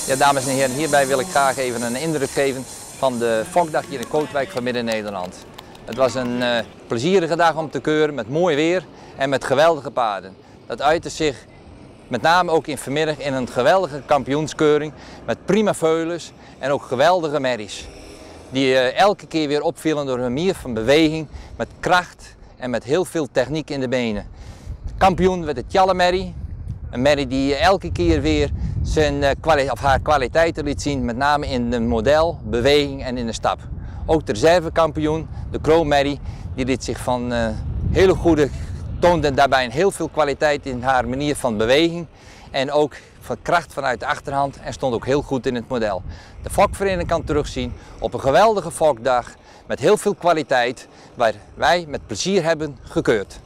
Ja, dames en heren, hierbij wil ik graag even een indruk geven van de fokdag hier in Kootwijk van Midden-Nederland. Het was een plezierige dag om te keuren met mooi weer en met geweldige paarden. Dat uitte zich met name ook in vanmiddag in een geweldige kampioenskeuring met prima veulens en ook geweldige merries. Die elke keer weer opvielen door hun manier van beweging, met kracht en met heel veel techniek in de benen. Kampioen werd het Tjalle merrie, een merrie die elke keer weer haar kwaliteiten liet zien, met name in de model, beweging en in de stap. Ook de reservekampioen, de Kroon merrie, die liet zich van hele goede, toonde daarbij heel veel kwaliteit in haar manier van beweging en ook van kracht vanuit de achterhand en stond ook heel goed in het model. De fokvereniging kan terugzien op een geweldige fokdag met heel veel kwaliteit waar wij met plezier hebben gekeurd.